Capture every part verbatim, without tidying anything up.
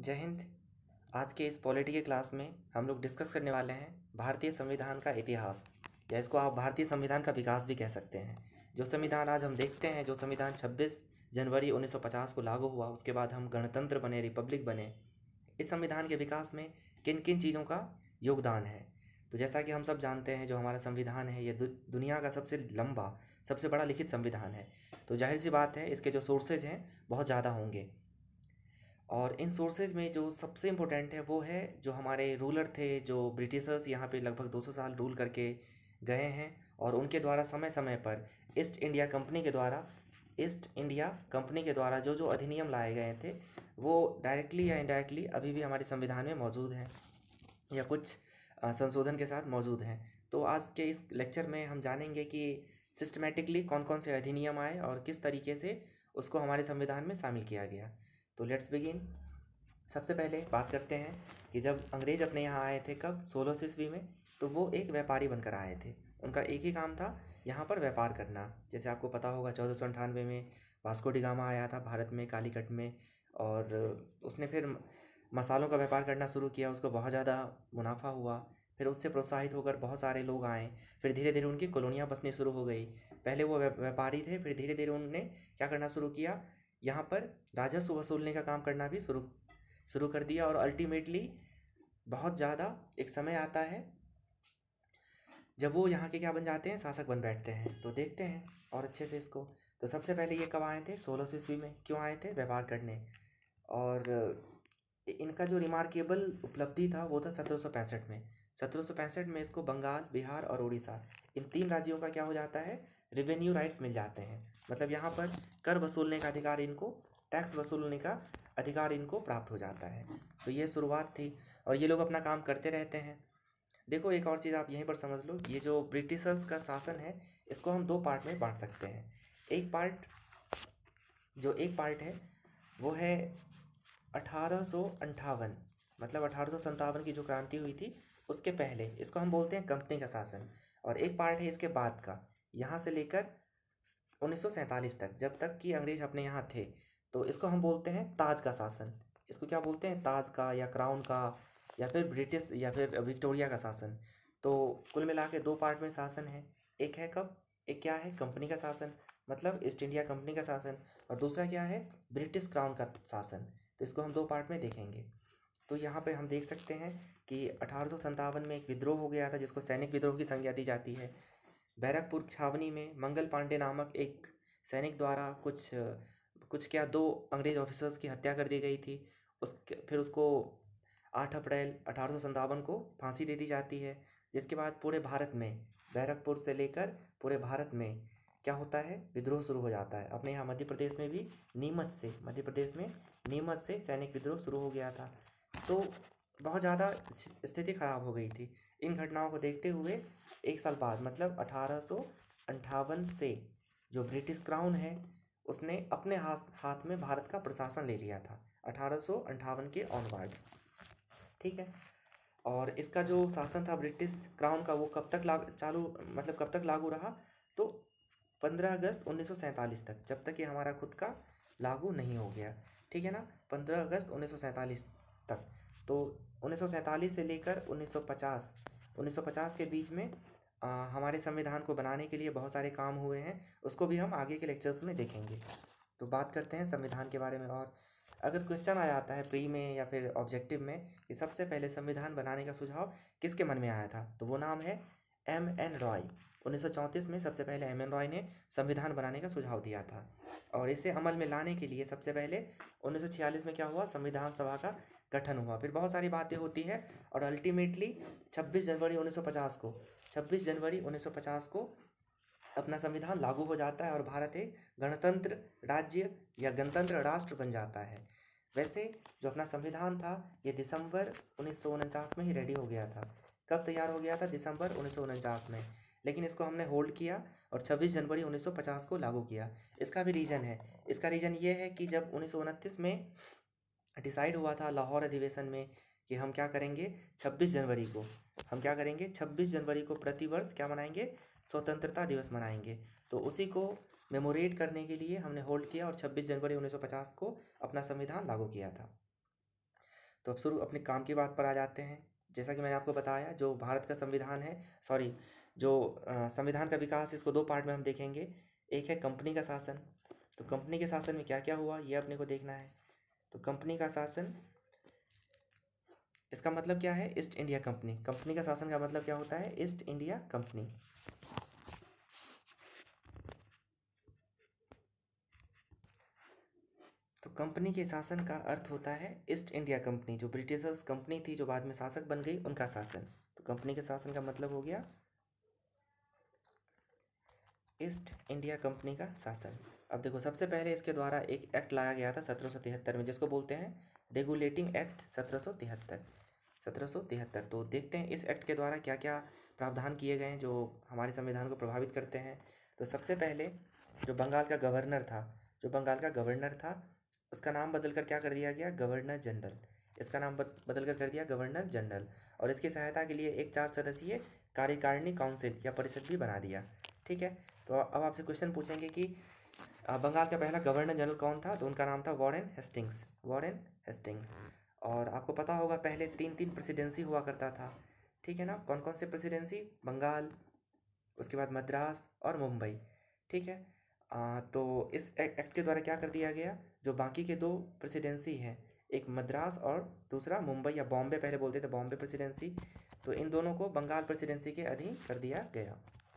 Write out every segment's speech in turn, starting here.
जय हिंद। आज के इस पॉलिटी के क्लास में हम लोग डिस्कस करने वाले हैं भारतीय संविधान का इतिहास, या इसको आप भारतीय संविधान का विकास भी कह सकते हैं। जो संविधान आज हम देखते हैं, जो संविधान छब्बीस जनवरी उन्नीस सौ पचास को लागू हुआ, उसके बाद हम गणतंत्र बने, रिपब्लिक बने, इस संविधान के विकास में किन किन चीज़ों का योगदान है। तो जैसा कि हम सब जानते हैं, जो हमारा संविधान है ये दु, दुनिया का सबसे लंबा, सबसे बड़ा लिखित संविधान है। तो जाहिर सी बात है, इसके जो सोर्सेज हैं बहुत ज़्यादा होंगे, और इन सोर्सेज में जो सबसे इम्पोर्टेंट है वो है जो हमारे रूलर थे, जो ब्रिटिशर्स यहाँ पे लगभग दो सौ साल रूल करके गए हैं, और उनके द्वारा समय समय पर ईस्ट इंडिया कंपनी के द्वारा ईस्ट इंडिया कंपनी के द्वारा जो जो अधिनियम लाए गए थे वो डायरेक्टली या इनडायरेक्टली अभी भी हमारे संविधान में मौजूद हैं, या कुछ संशोधन के साथ मौजूद हैं। तो आज के इस लेक्चर में हम जानेंगे कि सिस्टमेटिकली कौन कौन से अधिनियम आए और किस तरीके से उसको हमारे संविधान में शामिल किया गया। तो लेट्स बिगिन। सबसे पहले बात करते हैं कि जब अंग्रेज़ अपने यहाँ आए थे, कब, सोलह सौ ईस्वी में, तो वो एक व्यापारी बनकर आए थे। उनका एक ही काम था, यहाँ पर व्यापार करना। जैसे आपको पता होगा, चौदह सौ अंठानवे में वास्को डी गामा आया था भारत में, कालीकट में, और उसने फिर मसालों का व्यापार करना शुरू किया। उसको बहुत ज़्यादा मुनाफा हुआ, फिर उससे प्रोत्साहित होकर बहुत सारे लोग आए, फिर धीरे धीरे उनकी कॉलोनियाँ बसनी शुरू हो गई। पहले वो व्यापारी थे, फिर धीरे धीरे उन्होंने क्या करना शुरू किया, यहाँ पर राजस्व वसूलने का काम करना भी शुरू शुरू कर दिया। और अल्टीमेटली बहुत ज़्यादा एक समय आता है जब वो यहाँ के क्या बन जाते हैं, शासक बन बैठते हैं। तो देखते हैं और अच्छे से इसको। तो सबसे पहले ये कब आए थे, सोलह सौ ईस्वी में। क्यों आए थे, व्यापार करने। और इनका जो रिमार्केबल उपलब्धि था वो था सत्रह सौ पैंसठ में। सत्रह सौ पैंसठ में इसको बंगाल, बिहार और उड़ीसा, इन तीन राज्यों का क्या हो जाता है, रेवेन्यू राइट्स मिल जाते हैं। मतलब यहाँ पर कर वसूलने का अधिकार इनको, टैक्स वसूलने का अधिकार इनको प्राप्त हो जाता है। तो ये शुरुआत थी, और ये लोग अपना काम करते रहते हैं। देखो, एक और चीज़ आप यहीं पर समझ लो, ये जो ब्रिटिशर्स का शासन है इसको हम दो पार्ट में बांट सकते हैं। एक पार्ट जो एक पार्ट है वो है अठारह सौ अंठावन, मतलब अठारह सौ संतावन की जो क्रांति हुई थी उसके पहले, इसको हम बोलते हैं कंपनी का शासन। और एक पार्ट है इसके बाद का, यहाँ से लेकर उन्नीस सौ सैंतालीस तक, जब तक कि अंग्रेज अपने यहाँ थे, तो इसको हम बोलते हैं ताज का शासन। इसको क्या बोलते हैं, ताज का, या क्राउन का, या फिर ब्रिटिश, या फिर विक्टोरिया का शासन। तो कुल मिला के दो पार्ट में शासन है। एक है कब, एक क्या है, कंपनी का शासन, मतलब ईस्ट इंडिया कंपनी का शासन, और दूसरा क्या है, ब्रिटिश क्राउन का शासन। तो इसको हम दो पार्ट में देखेंगे। तो यहाँ पे हम देख सकते हैं कि अठारह सौ संतावन में एक विद्रोह हो गया था, जिसको सैनिक विद्रोह की संज्ञा दी जाती है। बैरकपुर छावनी में मंगल पांडे नामक एक सैनिक द्वारा कुछ कुछ क्या दो अंग्रेज ऑफिसर्स की हत्या कर दी गई थी। उस फिर उसको आठ अप्रैल अठारह सौ संतावन को फांसी दे दी जाती है। जिसके बाद पूरे भारत में, बैरकपुर से लेकर पूरे भारत में क्या होता है, विद्रोह शुरू हो जाता है। अपने यहाँ मध्य प्रदेश में भी नीमच से मध्य प्रदेश में नीमच से सैनिक विद्रोह शुरू हो गया था। तो बहुत ज़्यादा स्थिति खराब हो गई थी। इन घटनाओं को देखते हुए एक साल बाद, मतलब अठारह सौ अंठावन से, जो ब्रिटिश क्राउन है उसने अपने हाथ हाथ में भारत का प्रशासन ले लिया था, अठारह सौ अंठावन के ऑनवर्ड्स। ठीक है। और इसका जो शासन था ब्रिटिश क्राउन का, वो कब तक लागू चालू मतलब कब तक लागू रहा, तो पंद्रह अगस्त उन्नीस सौ सैंतालीस तक, जब तक कि हमारा खुद का लागू नहीं हो गया। ठीक है ना, पंद्रह अगस्त उन्नीस सौ सैंतालीस तक। तो उन्नीस सौ सैंतालीस से लेकर उन्नीस सौ पचास उन्नीस सौ पचास के बीच में आ, हमारे संविधान को बनाने के लिए बहुत सारे काम हुए हैं। उसको भी हम आगे के लेक्चर्स में देखेंगे। तो बात करते हैं संविधान के बारे में। और अगर क्वेश्चन आ जाता है प्री में या फिर ऑब्जेक्टिव में कि सबसे पहले संविधान बनाने का सुझाव किसके मन में आया था, तो वो नाम है एम एन रॉय। उन्नीस सौ चौंतीस में सबसे पहले एम एन रॉय ने संविधान बनाने का सुझाव दिया था। और इसे अमल में लाने के लिए सबसे पहले उन्नीस सौ छियालीस में क्या हुआ, संविधान सभा का गठन हुआ। फिर बहुत सारी बातें होती हैं, और अल्टीमेटली छब्बीस जनवरी उन्नीस सौ पचास को छब्बीस जनवरी उन्नीस सौ पचास को अपना संविधान लागू हो जाता है, और भारत एक गणतंत्र राज्य या गणतंत्र राष्ट्र बन जाता है। वैसे जो अपना संविधान था ये दिसंबर उन्नीस सौ उनचास में ही रेडी हो गया था। कब तैयार हो गया था, दिसंबर उन्नीस सौ उनचास में। लेकिन इसको हमने होल्ड किया और छब्बीस जनवरी उन्नीस सौ पचास को लागू किया। इसका भी रीज़न है। इसका रीज़न ये है कि जब उन्नीस सौ उनतीस में डिसाइड हुआ था लाहौर अधिवेशन में कि हम क्या करेंगे, छब्बीस जनवरी को हम क्या करेंगे, छब्बीस जनवरी को प्रतिवर्ष क्या मनाएंगे, स्वतंत्रता दिवस मनाएंगे। तो उसी को मेमोरेट करने के लिए हमने होल्ड किया और छब्बीस जनवरी उन्नीस सौ पचास को अपना संविधान लागू किया था। तो अब शुरू अपने काम की बात पर आ जाते हैं। जैसा कि मैंने आपको बताया, जो भारत का संविधान है, सॉरी जो अ, संविधान का विकास, इसको दो पार्ट में हम देखेंगे। एक है कंपनी का शासन। तो कंपनी के शासन में क्या क्या हुआ ये अपने को देखना है। तो कंपनी का शासन, इसका मतलब क्या है? East India company. कंपनी का शासन का मतलब क्या होता है? East India Company. तो कंपनी के शासन का अर्थ होता है ईस्ट इंडिया कंपनी, जो ब्रिटिशर्स कंपनी थी जो बाद में शासक बन गई, उनका शासन। तो कंपनी के शासन का मतलब हो गया ईस्ट इंडिया कंपनी का शासन। अब देखो, सबसे पहले इसके द्वारा एक एक्ट लाया गया था सत्रह सौ तिहत्तर में, जिसको बोलते हैं रेगुलेटिंग एक्ट सत्रह सौ तिहत्तर। सत्रह सौ तिहत्तर। तो देखते हैं इस एक्ट के द्वारा क्या क्या प्रावधान किए गए हैं जो हमारे संविधान को प्रभावित करते हैं। तो सबसे पहले जो बंगाल का गवर्नर था जो बंगाल का गवर्नर था उसका नाम बदलकर क्या कर दिया गया? Governor general. इसका नाम बदल कर कर दिया गवर्नर जनरल। और इसकी सहायता के लिए एक चार सदस्यीय कार्यकारिणी काउंसिल या परिषद भी बना दिया। ठीक है। तो अब आपसे क्वेश्चन पूछेंगे कि बंगाल का पहला गवर्नर जनरल कौन था? तो उनका नाम था वॉरेन हेस्टिंग्स। Warren Hastings. और आपको पता होगा पहले तीन तीन प्रेसिडेंसी हुआ करता था। ठीक है ना? कौन कौन से प्रेसिडेंसी? बंगाल, उसके बाद मद्रास और मुंबई। ठीक है। आ, तो इस एक्ट के द्वारा क्या कर दिया गया? जो बाकी के दो प्रेसिडेंसी हैं, एक मद्रास और दूसरा मुंबई या बॉम्बे, पहले बोलते थे बॉम्बे प्रेसिडेंसी, तो इन दोनों को बंगाल प्रेसिडेंसी के अधीन कर दिया गया।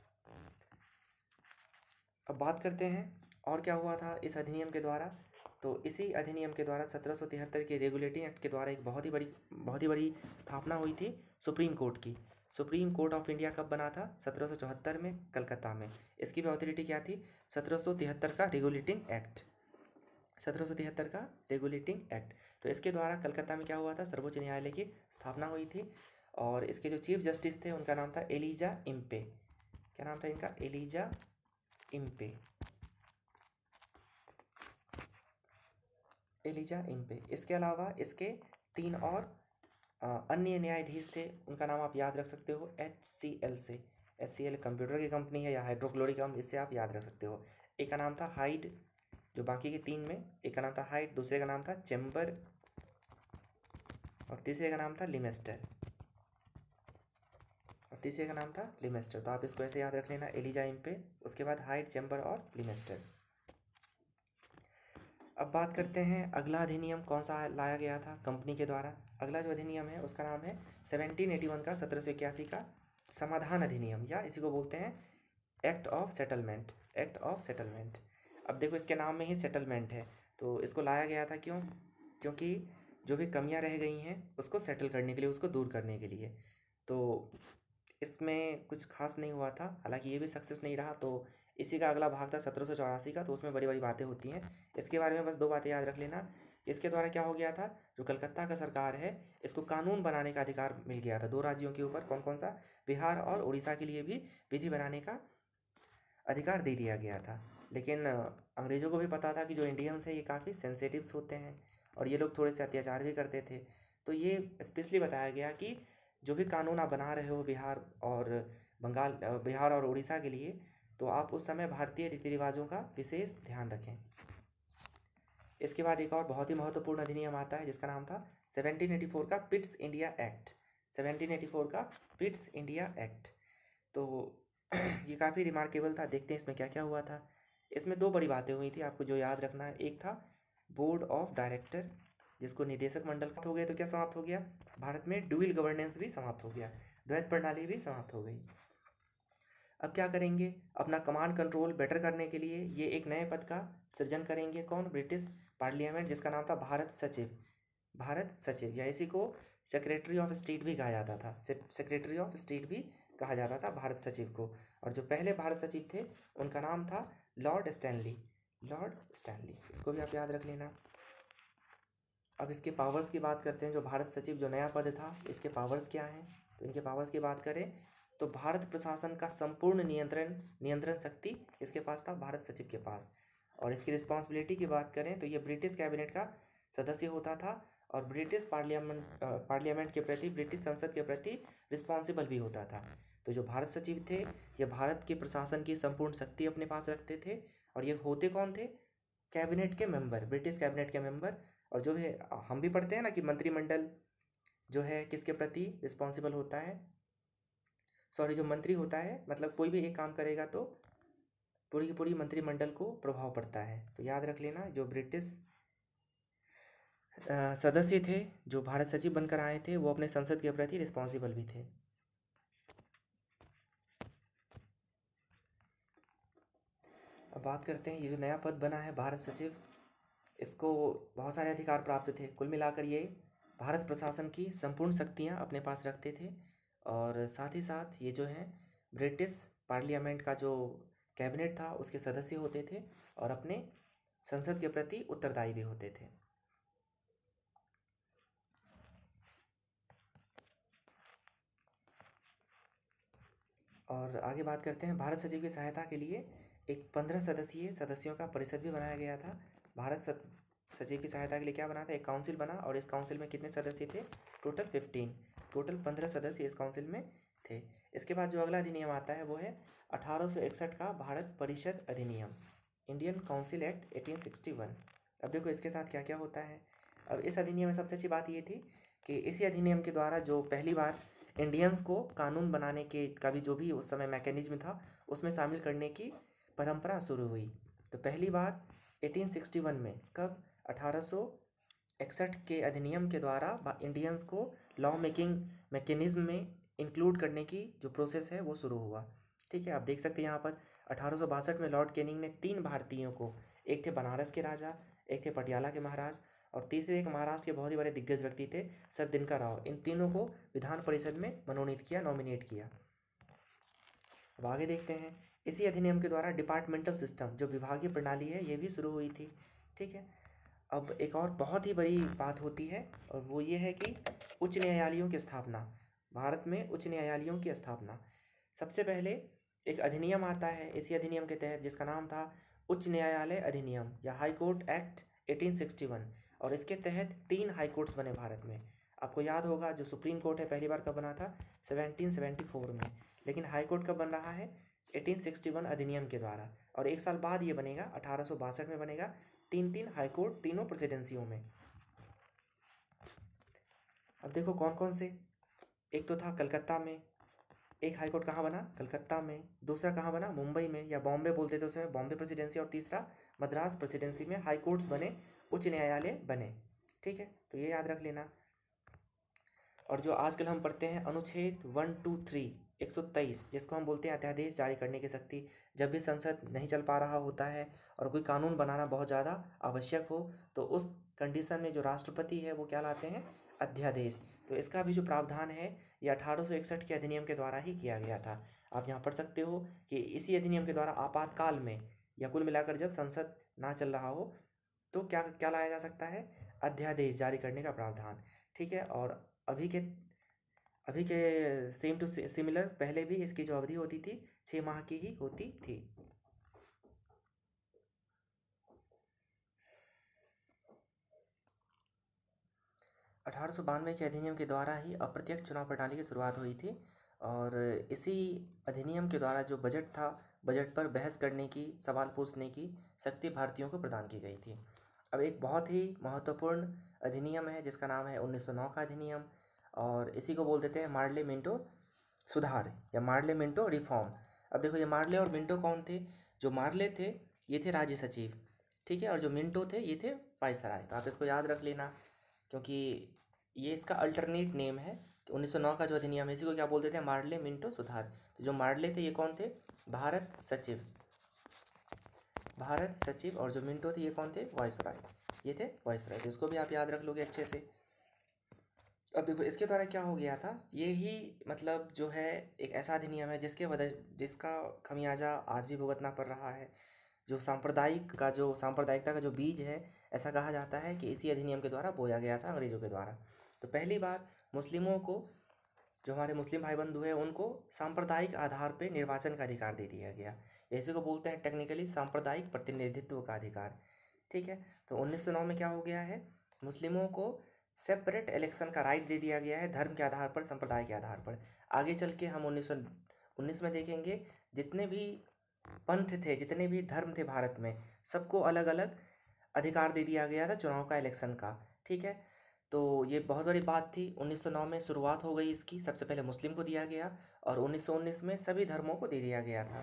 अब बात करते हैं और क्या हुआ था इस अधिनियम के द्वारा। तो इसी अधिनियम के द्वारा सत्रह सौ तिहत्तर के रेगुलेटिंग एक्ट के द्वारा एक बहुत ही बड़ी बहुत ही बड़ी स्थापना हुई थी सुप्रीम कोर्ट की। सुप्रीम कोर्ट ऑफ इंडिया कब बना था? सत्रह सौ चौहत्तर में, कलकत्ता में। इसकी भी अथॉरिटी क्या थी? सत्रह सौ तिहत्तर का रेगुलेटिंग एक्ट। सत्रह सौ तिहत्तर का रेगुलेटिंग एक्ट। तो इसके द्वारा कलकत्ता में क्या हुआ था? सर्वोच्च न्यायालय की स्थापना हुई थी। और इसके जो चीफ जस्टिस थे उनका नाम था एलिजा इम्पे। क्या नाम था इनका? Elijah Impey. Elijah Impey. इसके अलावा इसके तीन और आ, अन्य न्यायाधीश थे, उनका नाम आप याद रख सकते हो एच सी एल से। एच सी एल कंप्यूटर की कंपनी है या हाइड्रोक्लोरिक अम्ल, इससे आप याद रख सकते हो। एक का नाम था हाइड, जो बाकी के तीन में, एक का नाम था हाइड, दूसरे का नाम था चेम्बर और तीसरे का नाम था लिमेस्टर। और तीसरे का नाम था लिमेस्टर। तो आप इसको ऐसे याद रख लेना, एलिजा इम्पे, उसके बाद हाइड, चेम्बर और लिमेस्टर। अब बात करते हैं अगला अधिनियम कौन सा लाया गया था कंपनी के द्वारा। अगला जो अधिनियम है उसका नाम है सेवनटीन एटी वन का सत्रह सौ इक्यासी का समाधान अधिनियम, या इसी को बोलते हैं Act of Settlement. Act of Settlement. अब देखो इसके नाम में ही सेटलमेंट है, तो इसको लाया गया था क्यों? क्योंकि जो भी कमियां रह गई हैं उसको सेटल करने के लिए, उसको दूर करने के लिए। तो इसमें कुछ खास नहीं हुआ था, हालांकि ये भी सक्सेस नहीं रहा। तो इसी का अगला भाग था सत्रह सौ चौरासी का, तो उसमें बड़ी बड़ी बातें होती हैं। इसके बारे में बस दो बातें याद रख लेना। इसके द्वारा क्या हो गया था? जो कलकत्ता का सरकार है, इसको कानून बनाने का अधिकार मिल गया था दो राज्यों के ऊपर। कौन कौन सा? बिहार और उड़ीसा के लिए भी विधि बनाने का अधिकार दे दिया गया था। लेकिन अंग्रेज़ों को भी पता था कि जो इंडियंस है ये काफ़ी सेंसिटिव्स होते हैं और ये लोग थोड़े से अत्याचार भी करते थे। तो ये स्पेशली बताया गया कि जो भी कानून आप बना रहे हो बिहार और बंगाल, बिहार और उड़ीसा के लिए, तो आप उस समय भारतीय रीति रिवाजों का विशेष ध्यान रखें। इसके बाद एक और बहुत ही महत्वपूर्ण अधिनियम आता है जिसका नाम था सेवनटीन एटी फोर का Pitt's India Act. Seventeen eighty four का पिट्स इंडिया एक्ट। तो ये काफ़ी रिमार्केबल था। देखते हैं इसमें क्या क्या हुआ था। इसमें दो बड़ी बातें हुई थी, आपको जो याद रखना है। एक था बोर्ड ऑफ डायरेक्टर, जिसको निदेशक मंडल हो गए, तो क्या समाप्त हो गया? भारत में ड्यूअल गवर्नेंस भी समाप्त हो गया, द्वैत प्रणाली भी समाप्त हो गई। अब क्या करेंगे? अपना कमांड कंट्रोल बेटर करने के लिए ये एक नए पद का सृजन करेंगे। कौन? ब्रिटिश पार्लियामेंट, जिसका नाम था भारत सचिव। भारत सचिव, या इसी को सेक्रेटरी ऑफ स्टेट भी कहा जाता था। सेक्रेटरी ऑफ स्टेट भी कहा जाता था भारत सचिव को। और जो पहले भारत सचिव थे उनका नाम था लॉर्ड स्टैनली। लॉर्ड स्टैनली, इसको भी आप याद रख लेना। अब इसके पावर्स की बात करते हैं। जो भारत सचिव जो नया पद था, इसके पावर्स क्या हैं? तो इनके पावर्स की बात करें तो भारत प्रशासन का संपूर्ण नियंत्रण नियंत्रण शक्ति इसके पास था, भारत सचिव के पास। और इसकी रिस्पॉन्सिबिलिटी की बात करें तो ये ब्रिटिश कैबिनेट का सदस्य होता था और ब्रिटिश पार्लियामेंट पार्लियामेंट के प्रति, ब्रिटिश संसद के प्रति रिस्पॉन्सिबल भी होता था। तो जो भारत सचिव थे ये भारत के प्रशासन की संपूर्ण शक्ति अपने पास रखते थे। और ये होते कौन थे? कैबिनेट के मेंबर, ब्रिटिश कैबिनेट के मेंबर और जो है हम भी पढ़ते हैं ना कि मंत्रिमंडल जो है किसके प्रति रिस्पॉन्सिबल होता है, सॉरी जो मंत्री होता है मतलब कोई भी एक काम करेगा तो पूरी की पूरी मंत्रिमंडल को प्रभाव पड़ता है। तो याद रख लेना, जो ब्रिटिश सदस्य थे जो भारत सचिव बनकर आए थे वो अपने संसद के प्रति रिस्पॉन्सिबल भी थे। अब बात करते हैं ये जो नया पद बना है भारत सचिव, इसको बहुत सारे अधिकार प्राप्त थे। कुल मिलाकर ये भारत प्रशासन की संपूर्ण शक्तियाँ अपने पास रखते थे और साथ ही साथ ये जो है ब्रिटिश पार्लियामेंट का जो कैबिनेट था उसके सदस्य होते थे और अपने संसद के प्रति उत्तरदायी भी होते थे। और आगे बात करते हैं, भारत सचिव की सहायता के लिए एक पंद्रह सदस्यीय सदस्यों का परिषद भी बनाया गया था। भारत सचिव की सहायता के लिए क्या बना था, एक काउंसिल बना और इस काउंसिल में कितने सदस्य थे, टोटल फिफ्टीन, टोटल पंद्रह सदस्य इस काउंसिल में थे। इसके बाद जो अगला अधिनियम आता है वो है अठारह सौ इकसठ का भारत परिषद अधिनियम, Indian Council Act eighteen sixty one. अब देखो इसके साथ क्या क्या होता है। अब इस अधिनियम में सबसे अच्छी बात ये थी कि इसी अधिनियम के द्वारा जो पहली बार इंडियंस को कानून बनाने के का भी जो भी उस समय मैकेनिज्म था उसमें शामिल करने की परंपरा शुरू हुई। तो पहली बार अठारह सौ इकसठ में, कब, अठारह सौ इकसठ के अधिनियम के द्वारा इंडियंस को लॉ मेकिंग मैकेनिज्म में इंक्लूड करने की जो प्रोसेस है वो शुरू हुआ। ठीक है, आप देख सकते हैं यहाँ पर अठारह सौ बासठ में लॉर्ड कैनिंग ने तीन भारतीयों को, एक थे बनारस के राजा, एक थे पटियाला के महाराज और तीसरे एक महाराष्ट्र के बहुत ही बड़े दिग्गज व्यक्ति थे सर दिनकर राव, इन तीनों को विधान परिषद में मनोनीत किया, नॉमिनेट किया। अब आगे देखते हैं, इसी अधिनियम के द्वारा डिपार्टमेंटल सिस्टम जो विभागीय प्रणाली है ये भी शुरू हुई थी। ठीक है, अब एक और बहुत ही बड़ी बात होती है और वो ये है कि उच्च न्यायालयों की स्थापना, भारत में उच्च न्यायालयों की स्थापना। सबसे पहले एक अधिनियम आता है इसी अधिनियम के तहत जिसका नाम था उच्च न्यायालय अधिनियम या High Court Act eighteen sixty one, और इसके तहत तीन हाई कोर्ट्स बने भारत में। आपको याद होगा जो सुप्रीम कोर्ट है पहली बार कब बना था, सेवनटीन सेवेंटी फोर में, लेकिन हाई कोर्ट कब बन रहा है, एटीन सिक्सटी वन अधिनियम के द्वारा, और एक साल बाद ये बनेगा अठारह सौ बासठ में बनेगा, तीन तीन हाई कोर्ट तीनों प्रेसिडेंसियों में। अब देखो कौन कौन से, एक तो था कलकत्ता में, एक हाई कोर्ट कहाँ बना, कलकत्ता में, दूसरा कहाँ बना, मुंबई में या बॉम्बे बोलते थे उसमें, बॉम्बे प्रेसिडेंसी, और तीसरा मद्रास प्रेसिडेंसी में हाई कोर्ट्स बने, उच्च न्यायालय बने। ठीक है, तो ये याद रख लेना। और जो आजकल हम पढ़ते हैं अनुच्छेद वन टू थ्री एक सौ तेईस, जिसको हम बोलते हैं अध्यादेश जारी करने की शक्ति, जब भी संसद नहीं चल पा रहा होता है और कोई कानून बनाना बहुत ज़्यादा आवश्यक हो तो उस कंडीशन में जो राष्ट्रपति है वो क्या लाते हैं, अध्यादेश। तो इसका भी जो प्रावधान है ये अठारह सौ इकसठ के अधिनियम के द्वारा ही किया गया था। आप यहाँ पढ़ सकते हो कि इसी अधिनियम के द्वारा आपातकाल में या कुल मिलाकर जब संसद ना चल रहा हो तो क्या क्या लाया जा सकता है, अध्यादेश जारी करने का प्रावधान। ठीक है, और अभी के अभी के सेम टू सिमिलर पहले भी इसकी जो अवधि होती थी छः माह की ही होती थी। अठारह सौ बानवे के अधिनियम के द्वारा ही अप्रत्यक्ष चुनाव प्रणाली की शुरुआत हुई थी और इसी अधिनियम के द्वारा जो बजट था, बजट पर बहस करने की, सवाल पूछने की शक्ति भारतीयों को प्रदान की गई थी। अब एक बहुत ही महत्वपूर्ण अधिनियम है जिसका नाम है उन्नीस सौ नौ का अधिनियम, और इसी को बोल देते हैं मार्ले मिंटो सुधार या मार्ले मिंटो रिफॉर्म। अब देखो ये मार्ले और मिंटो कौन थे, जो मार्ले थे ये थे राज्य सचिव, ठीक है, और जो मिंटो थे ये थे वायसराय। तो आप इसको याद रख लेना क्योंकि ये इसका अल्टरनेट नेम है। तो उन्नीस सौ नौ का जो अधिनियम है इसी को क्या बोल देते हैं, मार्ले मिंटो सुधार। तो जो मार्ले थे ये कौन थे, भारत सचिव, भारत सचिव, और जो मिंटो थे ये कौन थे, वायसराय, ये थे वायसराय। तो इसको भी आप याद रख लोगे अच्छे से। अब देखो इसके द्वारा क्या हो गया था, ये ही मतलब जो है एक ऐसा अधिनियम है जिसके वजह जिसका खमियाजा आज भी भुगतना पड़ रहा है। जो सांप्रदायिक का जो सांप्रदायिकता का जो बीज है, ऐसा कहा जाता है कि इसी अधिनियम के द्वारा बोया गया था अंग्रेजों के द्वारा। तो पहली बार मुस्लिमों को, जो हमारे मुस्लिम भाई बंधु हैं, उनको सांप्रदायिक आधार पर निर्वाचन का अधिकार दे दिया गया। इसी को बोलते हैं टेक्निकली सांप्रदायिक प्रतिनिधित्व का अधिकार। ठीक है, तो उन्नीस सौ नौ में क्या हो गया है, मुस्लिमों को सेपरेट इलेक्शन का राइट दे दिया गया है, धर्म के आधार पर, संप्रदाय के आधार पर। आगे चल के हम उन्नीस सौ उन्नीस में देखेंगे जितने भी पंथ थे, जितने भी धर्म थे भारत में, सबको अलग अलग अधिकार दे दिया गया था चुनाव का, इलेक्शन का। ठीक है, तो ये बहुत बड़ी बात थी। उन्नीस सौ नौ में शुरुआत हो गई इसकी, सबसे पहले मुस्लिम को दिया गया और उन्नीस सौ उन्नीस में सभी धर्मों को दे दिया गया था।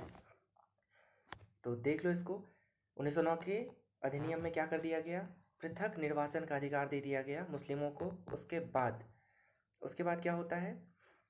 तो देख लो इसको, उन्नीस सौ नौ के अधिनियम में क्या कर दिया गया, पृथक निर्वाचन का अधिकार दे दिया गया मुस्लिमों को। उसके बाद उसके बाद क्या होता है,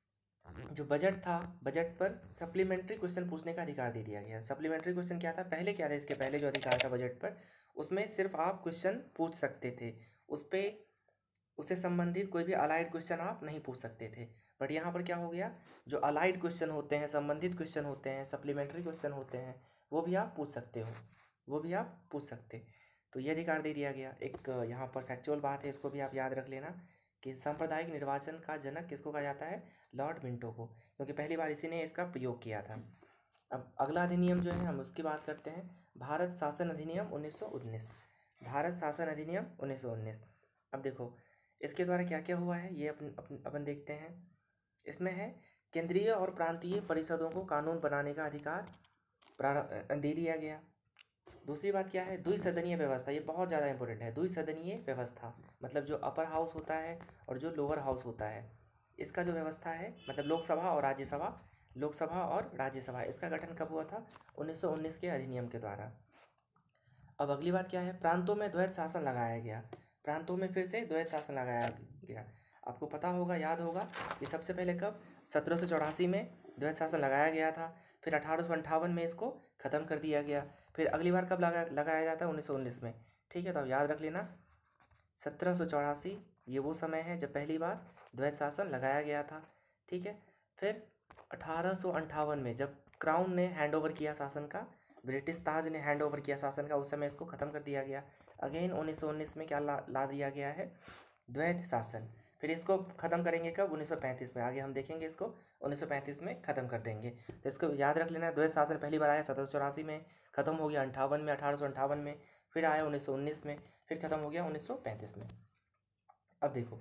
जो बजट था, बजट पर सप्लीमेंट्री क्वेश्चन पूछने का अधिकार दे दिया गया। सप्लीमेंट्री क्वेश्चन क्या था, पहले क्या था, इसके पहले जो अधिकार था बजट पर, उसमें सिर्फ आप क्वेश्चन पूछ सकते थे, उस पर उससे संबंधित कोई भी अलाइड क्वेश्चन आप नहीं पूछ सकते थे। बट यहाँ पर क्या हो गया, जो अलाइड क्वेश्चन होते हैं, संबंधित क्वेश्चन होते हैं, सप्लीमेंट्री क्वेश्चन होते हैं, वो भी आप पूछ सकते हो, वो भी आप पूछ सकते। तो ये अधिकार दे दिया गया। एक यहाँ पर फैक्चुअल बात है, इसको भी आप याद रख लेना कि सांप्रदायिक निर्वाचन का जनक किसको कहा जाता है, लॉर्ड मिंटो को, क्योंकि पहली बार इसी ने इसका प्रयोग किया था। अब अगला अधिनियम जो है हम उसकी बात करते हैं, भारत शासन अधिनियम उन्नीस सौ उन्नीस। भारत शासन अधिनियम उन्नीस सौ उन्नीस। अब देखो इसके द्वारा क्या क्या हुआ है, ये अपन अपन अपन देखते हैं। इसमें है केंद्रीय और प्रांतीय परिषदों को कानून बनाने का अधिकार प्रारंभ दे दिया गया। दूसरी बात क्या है, द्विसदनीय व्यवस्था, ये बहुत ज़्यादा इंपॉर्टेंट है। द्विसदनीय व्यवस्था मतलब जो अपर हाउस होता है और जो लोअर हाउस होता है, इसका जो व्यवस्था है, मतलब लोकसभा और राज्यसभा, लोकसभा और राज्यसभा, इसका गठन कब हुआ था, उन्नीस सौ उन्नीस के अधिनियम के द्वारा। अब अगली बात क्या है, प्रांतों में द्वैत शासन लगाया गया। प्रांतों में फिर से द्वैत शासन लगाया गया। आपको पता होगा, याद होगा कि सबसे पहले कब, सत्रह सौ चौरासी में द्वैत शासन लगाया गया था, फिर अठारह सौ अंठावन में इसको ख़त्म कर दिया गया, फिर अगली बार कब लगा लगाया जाता है, उन्नीस सौ उन्नीस में। ठीक है, तो अब याद रख लेना, सत्रह सौ चौरासी ये वो समय है जब पहली बार द्वैत शासन लगाया गया था। ठीक है, फिर अठारह सौ अंठावन में जब क्राउन ने हैंड ओवर किया शासन का, ब्रिटिश ताज ने हैंड ओवर किया शासन का, उस समय इसको ख़त्म कर दिया गया। अगेन उन्नीस सौ उन्नीस में क्या ला ला दिया गया है, द्वैत शासन। फिर इसको ख़त्म करेंगे कब, उन्नीस सौ पैंतीस में। आगे हम देखेंगे इसको उन्नीस सौ पैंतीस में ख़त्म कर देंगे। तो इसको याद रख लेना, द्वैत शासन पहली बार आया सत्रह सौ चौरासी में, ख़त्म हो गया अंठावन में, अठारह सौ अंठावन में, फिर आया उन्नीस सौ उन्नीस में, फिर ख़त्म हो गया उन्नीस सौ पैंतीस में। अब देखो,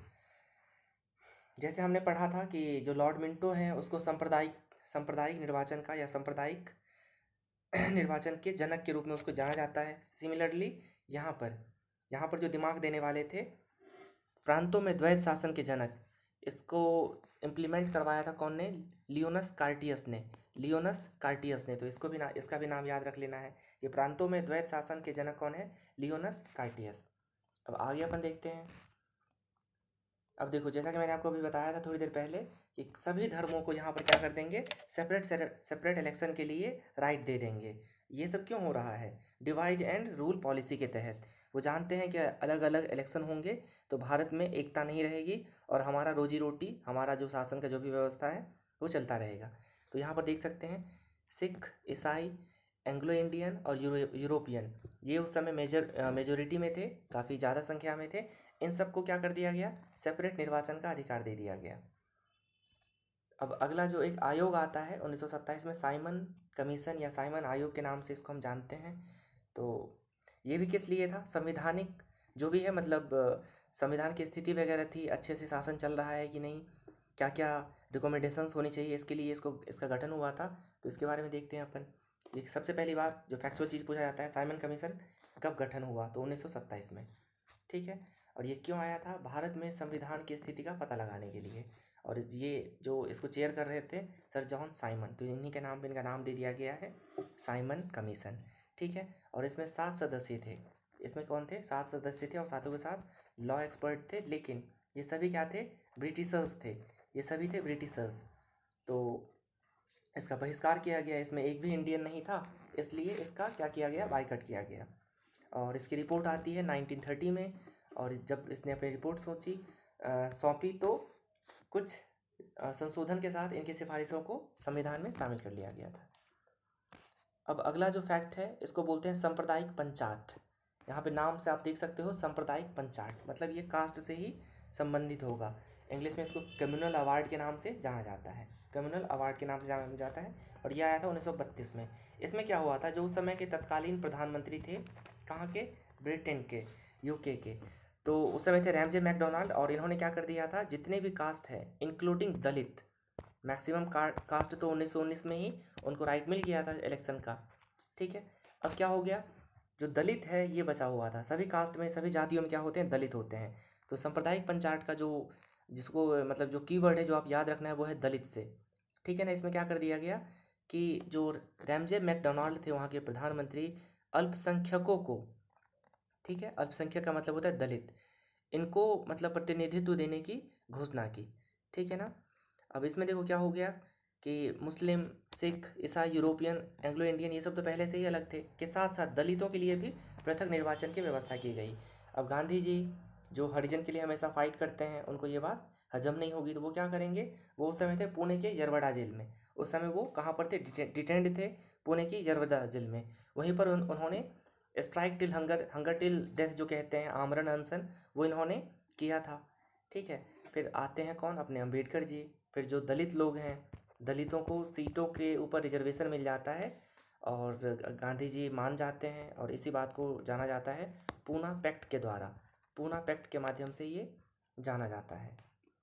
जैसे हमने पढ़ा था कि जो लॉर्ड मिंटो हैं उसको सांप्रदायिक सांप्रदायिक निर्वाचन का या सांप्रदायिक निर्वाचन के जनक के रूप में उसको जाना जाता है। सिमिलरली यहाँ पर यहाँ पर जो दिमाग देने वाले थे, प्रांतों में द्वैत शासन के जनक, इसको इम्प्लीमेंट करवाया था कौन ने, लियोनस कार्टियस ने, लियोनस कार्टियस ने। तो इसको भी ना इसका भी नाम याद रख लेना है। ये प्रांतों में द्वैत शासन के जनक कौन है, लियोनस कार्टियस। अब आगे अपन देखते हैं। अब देखो, जैसा कि मैंने आपको अभी बताया था थोड़ी देर पहले कि सभी धर्मों को यहाँ पर क्या कर देंगे, सेपरेट सेपरेट इलेक्शन के लिए राइट दे देंगे। ये सब क्यों हो रहा है, डिवाइड एंड रूल पॉलिसी के तहत। वो जानते हैं कि अलग अलग इलेक्शन होंगे तो भारत में एकता नहीं रहेगी और हमारा रोजी रोटी, हमारा जो शासन का जो भी व्यवस्था है वो चलता रहेगा। तो यहाँ पर देख सकते हैं, सिख, ईसाई, एंग्लो इंडियन और यूरो यूरोपियन, ये उस समय मेजर मेजोरिटी में थे, काफ़ी ज़्यादा संख्या में थे। इन सबको क्या कर दिया गया, सेपरेट निर्वाचन का अधिकार दे दिया गया। अब अगला जो एक आयोग आता है उन्नीस सौ सत्ताईस में, साइमन कमीशन या साइमन आयोग के नाम से इसको हम जानते हैं। तो ये भी किस लिए था, संवैधानिक जो भी है, मतलब संविधान की स्थिति वगैरह थी, अच्छे से शासन चल रहा है कि नहीं, क्या क्या रिकमेंडेशंस होनी चाहिए, इसके लिए इसको इसका गठन हुआ था। तो इसके बारे में देखते हैं अपन। ये सबसे पहली बात जो फैक्चुअल चीज़ पूछा जाता है, साइमन कमीशन कब गठन हुआ, तो उन्नीस सौ सत्ताईस में। ठीक है, और ये क्यों आया था, भारत में संविधान की स्थिति का पता लगाने के लिए। और ये जो इसको चेयर कर रहे थे सर जॉन साइमन, तो इन्हीं के नाम पे इनका नाम दे दिया गया है, साइमन कमीशन। ठीक है, और इसमें सात सदस्य थे। इसमें कौन थे, सात सदस्य थे और सातों के साथ लॉ एक्सपर्ट थे। लेकिन ये सभी क्या थे, ब्रिटिशर्स थे, ये सभी थे ब्रिटिशर्स। तो इसका बहिष्कार किया गया, इसमें एक भी इंडियन नहीं था, इसलिए इसका क्या किया गया, बायकॉट किया गया। और इसकी रिपोर्ट आती है नाइनटीन थर्टी में, और जब इसने अपनी रिपोर्ट सोची सौंपी तो कुछ संशोधन के साथ इनकी सिफारिशों को संविधान में शामिल कर लिया गया था। अब अगला जो फैक्ट है, इसको बोलते हैं सांप्रदायिक पंचाट। यहाँ पे नाम से आप देख सकते हो, सांप्रदायिक पंचाट, मतलब ये कास्ट से ही संबंधित होगा। इंग्लिश में इसको कम्युनल अवार्ड के नाम से जाना जाता है, कम्युनल अवार्ड के नाम से जाना जाता है। और ये आया था उन्नीस सौ बत्तीस में। इसमें क्या हुआ था, जो उस समय के तत्कालीन प्रधानमंत्री थे, कहाँ के, ब्रिटेन के, यूके के, तो उस समय थे रैमजे मैकडोनाल्ड। और इन्होंने क्या कर दिया था, जितने भी कास्ट है इंक्लूडिंग दलित, मैक्सिमम कास्ट तो उन्नीस सौ उन्नीस में ही उनको राइट मिल गया था इलेक्शन का। ठीक है, अब क्या हो गया, जो दलित है ये बचा हुआ था। सभी कास्ट में, सभी जातियों में क्या होते हैं, दलित होते हैं। तो सांप्रदायिक पंचायत का जो, जिसको मतलब जो कीवर्ड है जो आप याद रखना है वो है दलित से, ठीक है ना। इसमें क्या कर दिया गया कि जो रैमजे मैकडोनाल्ड थे वहाँ के प्रधानमंत्री, अल्पसंख्यकों को, ठीक है, अल्पसंख्यक का मतलब होता है दलित, इनको मतलब प्रतिनिधित्व देने की घोषणा की, ठीक है ना। अब इसमें देखो क्या हो गया कि मुस्लिम, सिख, ईसाई, यूरोपियन, एंग्लो इंडियन, ये सब तो पहले से ही अलग थे, के साथ साथ दलितों के लिए भी पृथक निर्वाचन की व्यवस्था की गई। अब गांधी जी जो हरिजन के लिए हमेशा फाइट करते हैं, उनको ये बात हजम नहीं होगी, तो वो क्या करेंगे, वो उस समय थे पुणे के यरवड़ा जेल में। उस समय वो कहाँ पर थे, डिटेंड थे पुणे की यरवड़ा जेल में। वहीं पर उन, उन्होंने strike till hunger, hunger till death जो कहते हैं, आमरण अनशन, वो इन्होंने किया था, ठीक है। फिर आते हैं कौन, अपने अम्बेडकर जी। फिर जो दलित लोग हैं, दलितों को सीटों के ऊपर रिजर्वेशन मिल जाता है और गांधी जी मान जाते हैं, और इसी बात को जाना जाता है पूना पैक्ट के द्वारा, पूना पैक्ट के माध्यम से ये जाना जाता है।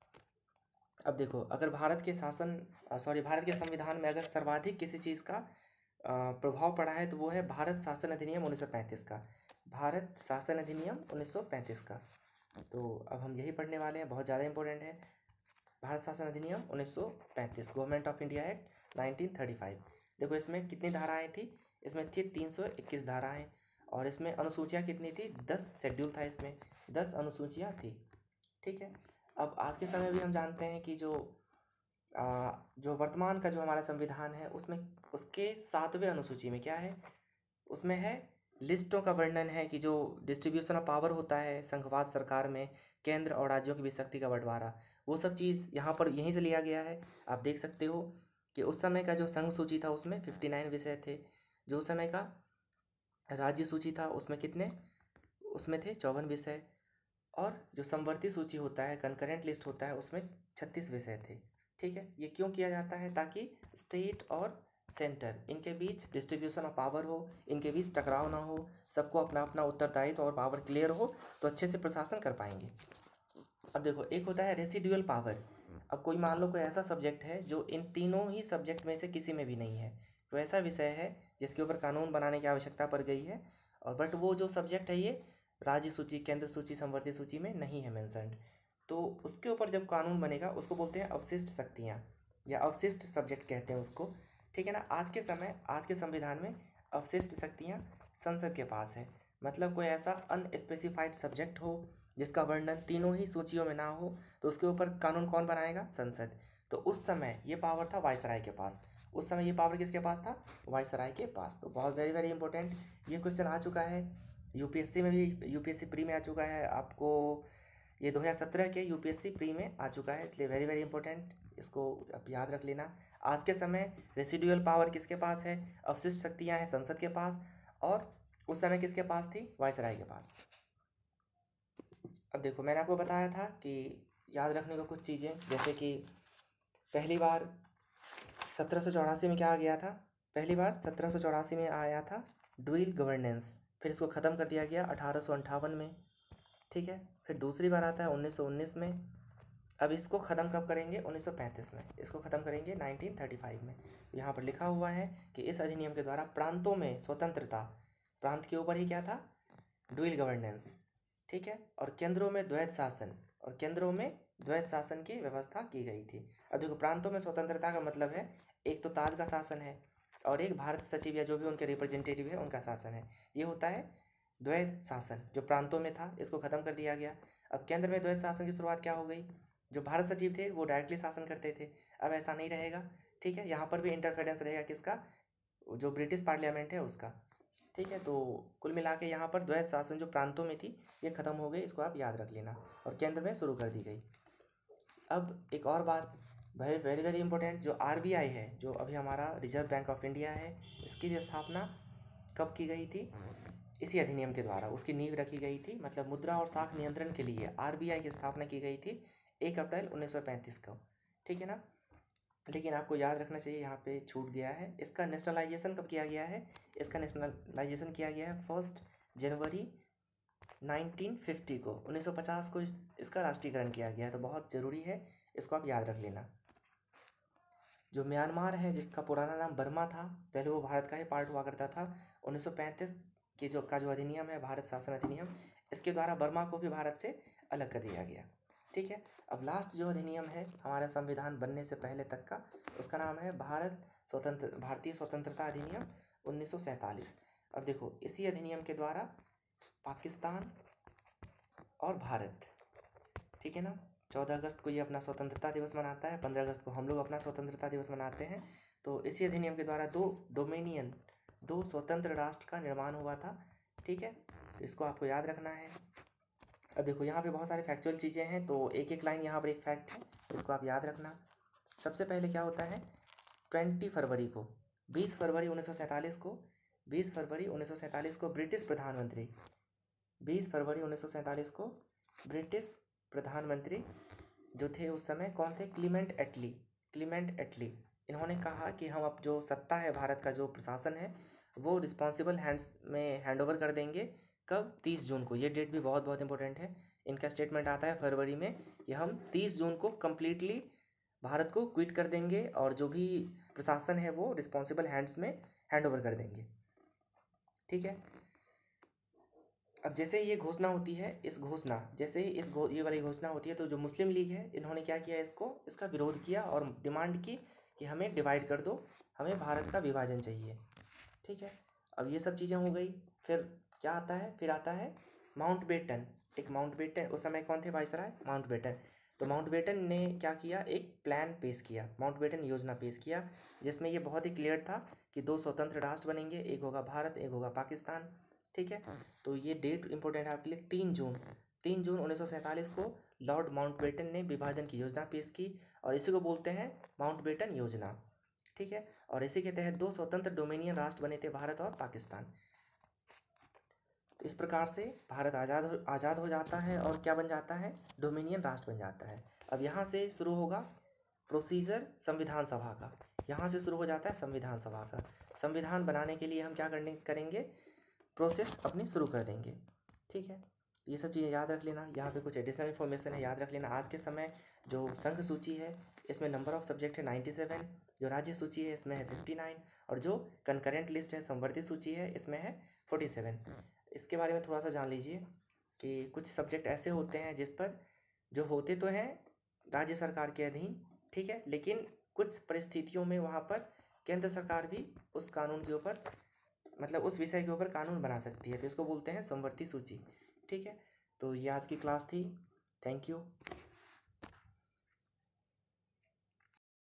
अब देखो, अगर भारत के शासन, सॉरी भारत के संविधान में अगर सर्वाधिक किसी चीज़ का प्रभाव पड़ा है तो वो है भारत शासन अधिनियम उन्नीस सौ पैंतीस का, भारत शासन अधिनियम उन्नीस सौ पैंतीस का। तो अब हम यही पढ़ने वाले हैं, बहुत ज़्यादा इंपॉर्टेंट है। भारत शासन अधिनियम उन्नीस सौ पैंतीस, Government of India Act nineteen thirty five. देखो इसमें कितनी धाराएं थी, इसमें थी तीन सौ इक्कीस धाराएं, और इसमें अनुसूचियाँ कितनी थी, दस शेड्यूल था इसमें, दस अनुसूचियाँ थी, ठीक है। अब आज के समय भी हम जानते हैं कि जो आ, जो वर्तमान का जो हमारा संविधान है उसमें उसके सातवें अनुसूची में क्या है, उसमें है लिस्टों का वर्णन है कि जो डिस्ट्रीब्यूशन ऑफ पावर होता है संघवाद सरकार में, केंद्र और राज्यों की भी शक्ति का बंटवारा, वो सब चीज़ यहाँ पर यहीं से लिया गया है। आप देख सकते हो कि उस समय का जो संघ सूची था उसमें फिफ्टी नाइन विषय थे, जो उस समय का राज्य सूची था उसमें कितने, उसमें थे चौवन विषय, और जो समवर्ती सूची होता है, कंकरेंट लिस्ट होता है, उसमें छत्तीस विषय थे, ठीक है। ये क्यों किया जाता है, ताकि स्टेट और सेंटर इनके बीच डिस्ट्रीब्यूशन ऑफ पावर हो, इनके बीच टकराव ना हो, सबको अपना अपना उत्तरदायित्व और पावर क्लियर हो, तो अच्छे से प्रशासन कर पाएंगे। अब देखो, एक होता है रेसिडुअल पावर। अब कोई मान लो कोई ऐसा सब्जेक्ट है जो इन तीनों ही सब्जेक्ट में से किसी में भी नहीं है, तो ऐसा विषय है जिसके ऊपर कानून बनाने की आवश्यकता पड़ गई है, और बट वो जो सब्जेक्ट है ये राज्य सूची, केंद्र सूची, समवर्ती सूची में नहीं है मेंशन्ड, तो उसके ऊपर जब कानून बनेगा उसको बोलते हैं अवशिष्ट शक्तियाँ, या अवशिष्ट सब्जेक्ट कहते हैं उसको, ठीक है ना। आज के समय, आज के संविधान में अवशिष्ट शक्तियाँ संसद के पास है, मतलब कोई ऐसा अनस्पेसिफाइड सब्जेक्ट हो जिसका वर्णन तीनों ही सूचियों में ना हो, तो उसके ऊपर कानून कौन बनाएगा, संसद। तो उस समय ये पावर था वायसराय के पास, उस समय ये पावर किसके पास था, वायसराय के पास। तो बहुत वेरी वेरी इंपॉर्टेंट ये क्वेश्चन आ चुका है, यूपीएससी में भी, यूपीएससी प्री में आ चुका है आपको, ये दो हज़ार सत्रह के यूपीएससी प्री में आ चुका है, इसलिए वेरी वेरी इंपॉर्टेंट, इसको आप याद रख लेना। आज के समय रेसिडुअल पावर किसके पास है, अवशिष्ट शक्तियाँ हैं संसद के पास, और उस समय किसके पास थी, वायसराय के पास। अब देखो, मैंने आपको बताया था कि याद रखने को कुछ चीज़ें, जैसे कि पहली बार सत्रह सौ चौरासी में क्या आ गया था, पहली बार सत्रह सौ चौरासी में आया था ड्यूल गवर्नेंस, फिर इसको ख़त्म कर दिया गया अठारह सौ अंठावन में, ठीक है। फिर दूसरी बार आता है उन्नीस सौ उन्नीस में, अब इसको ख़त्म कब करेंगे, उन्नीस सौ पैंतीस में, इसको ख़त्म करेंगे नाइनटीन थर्टी फाइव में। यहाँ पर लिखा हुआ है कि इस अधिनियम के द्वारा प्रांतों में स्वतंत्रता, प्रांत के ऊपर ही क्या था, ड्यूल गवर्नेंस, ठीक है, और केंद्रों में द्वैत शासन, और केंद्रों में द्वैत शासन की व्यवस्था की गई थी। अब देखो, प्रांतों में स्वतंत्रता का मतलब है एक तो ताज का शासन है, और एक भारत सचिव या जो भी उनके रिप्रेजेंटेटिव है उनका शासन है, ये होता है द्वैत शासन। जो प्रांतों में था इसको ख़त्म कर दिया गया। अब केंद्र में द्वैत शासन की शुरुआत क्या हो गई, जो भारत सचिव थे वो डायरेक्टली शासन करते थे, अब ऐसा नहीं रहेगा, ठीक है। यहाँ पर भी इंटरफेरेंस रहेगा किसका, जो ब्रिटिश पार्लियामेंट है उसका, ठीक है। तो कुल मिला के यहाँ पर द्वैत शासन जो प्रांतों में थी ये खत्म हो गई, इसको आप याद रख लेना, और केंद्र में शुरू कर दी गई। अब एक और बात वेरी वेरी वेरी इंपॉर्टेंट, जो आरबीआई है, जो अभी हमारा रिजर्व बैंक ऑफ इंडिया है, इसकी भी स्थापना कब की गई थी, इसी अधिनियम के द्वारा उसकी नींव रखी गई थी। मतलब मुद्रा और साख नियंत्रण के लिए आरबीआई की स्थापना की गई थी एक अप्रैल उन्नीस सौ पैंतीस को, ठीक है ना। लेकिन आपको याद रखना चाहिए, यहाँ पे छूट गया है, इसका नेशनलाइजेशन कब किया गया है, इसका नेशनलाइजेशन किया गया है फर्स्ट जनवरी नाइनटीन फिफ्टी को, उन्नीस सौ पचास को इस, इसका राष्ट्रीयकरण किया गया है, तो बहुत ज़रूरी है, इसको आप याद रख लेना। जो म्यांमार है, जिसका पुराना नाम बर्मा था, पहले वो भारत का ही पार्ट हुआ करता था, उन्नीस सौ पैंतीस के जो का जो अधिनियम है, भारत शासन अधिनियम, इसके द्वारा बर्मा को भी भारत से अलग कर दिया गया। ठीक है, अब लास्ट जो अधिनियम है हमारा संविधान बनने से पहले तक का, उसका नाम है भारत स्वतंत्र भारतीय स्वतंत्रता अधिनियम उन्नीस सौ सैंतालीस। अब देखो, इसी अधिनियम के द्वारा पाकिस्तान और भारत, ठीक है ना, चौदह अगस्त को ये अपना स्वतंत्रता दिवस मनाता है, पंद्रह अगस्त को हम लोग अपना स्वतंत्रता दिवस मनाते हैं। तो इसी अधिनियम के द्वारा दो डोमिनियन, दो स्वतंत्र राष्ट्र का निर्माण हुआ था। ठीक है, तो इसको आपको याद रखना है। अब देखो, यहाँ पे बहुत सारे फैक्चुअल चीज़ें हैं, तो एक एक लाइन यहाँ पर एक फैक्ट है, इसको आप याद रखना। सबसे पहले क्या होता है, ट्वेंटी फरवरी को, बीस फरवरी उन्नीस सौ सैंतालीस को बीस फरवरी उन्नीस सौ सैंतालीस को ब्रिटिश प्रधानमंत्री बीस फरवरी उन्नीस सौ सैंतालीस को ब्रिटिश प्रधानमंत्री जो थे उस समय, कौन थे, क्लीमेंट एटली क्लीमेंट एटली इन्होंने कहा कि हम अब जो सत्ता है, भारत का जो प्रशासन है, वो रिस्पॉन्सिबल हैंड्स में हैंड ओवर कर देंगे। कब, तीस जून को। ये डेट भी बहुत बहुत इंपॉर्टेंट है। इनका स्टेटमेंट आता है फरवरी में कि हम तीस जून को कम्प्लीटली भारत को क्विट कर देंगे और जो भी प्रशासन है वो रिस्पॉन्सिबल हैंड्स में हैंड ओवर कर देंगे। ठीक है, अब जैसे ही ये घोषणा होती है, इस घोषणा जैसे ही इस घो, ये वाली घोषणा होती है, तो जो मुस्लिम लीग है इन्होंने क्या किया, इसको इसका विरोध किया और डिमांड की कि हमें डिवाइड कर दो, हमें भारत का विभाजन चाहिए। ठीक है, अब ये सब चीज़ें हो गई। फिर क्या आता है, फिर आता है माउंटबेटन। एक माउंटबेटन, उस समय कौन थे वाइसराय, माउंटबेटन। तो माउंटबेटन ने क्या किया, एक प्लान पेश किया, माउंटबेटन योजना पेश किया, जिसमें ये बहुत ही क्लियर था कि दो स्वतंत्र राष्ट्र बनेंगे, एक होगा भारत, एक होगा पाकिस्तान। ठीक है, तो ये डेट इंपॉर्टेंट है आपके लिए, तीन जून तीन जून उन्नीस सौ सैंतालीस को लॉर्ड माउंटबेटन ने विभाजन की योजना पेश की और इसी को बोलते हैं माउंटबेटन योजना। ठीक है, और इसी के तहत दो स्वतंत्र डोमिनियन राष्ट्र बने थे, भारत और पाकिस्तान। तो इस प्रकार से भारत आज़ाद हो आज़ाद हो जाता है और क्या बन जाता है, डोमिनियन राष्ट्र बन जाता है। अब यहाँ से शुरू होगा प्रोसीजर संविधान सभा का, यहाँ से शुरू हो जाता है संविधान सभा का। संविधान बनाने के लिए हम क्या करने करेंगे, प्रोसेस अपनी शुरू कर देंगे। ठीक है, ये सब चीज़ें याद रख लेना। यहाँ पे कुछ एडिशनल इन्फॉर्मेशन है, याद रख लेना। आज के समय जो संघ सूची है इसमें नंबर ऑफ सब्जेक्ट है नाइन्टी सेवन, जो राज्य सूची है इसमें है फिफ्टी नाइन, और जो कंकरेंट लिस्ट है, संवर्ती सूची है, इसमें है फोर्टी सेवन। इसके बारे में थोड़ा सा जान लीजिए कि कुछ सब्जेक्ट ऐसे होते हैं जिस पर जो होते तो हैं राज्य सरकार के अधीन, ठीक है, लेकिन कुछ परिस्थितियों में वहाँ पर केंद्र सरकार भी उस कानून के ऊपर, मतलब उस विषय के ऊपर कानून बना सकती है, तो इसको बोलते हैं संवर्ती सूची। ठीक है, तो ये आज की क्लास थी। Thank you.